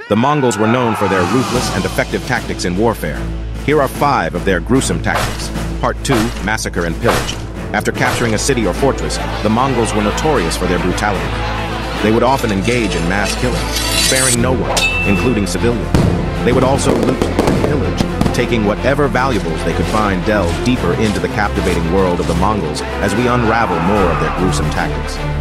The Mongols were known for their ruthless and effective tactics in warfare. Here are 5 of their gruesome tactics. Part 2, Massacre and Pillage. After capturing a city or fortress, the Mongols were notorious for their brutality. They would often engage in mass killing, sparing no one, including civilians. They would also loot and pillage, taking whatever valuables they could find. Delve deeper into the captivating world of the Mongols as we unravel more of their gruesome tactics.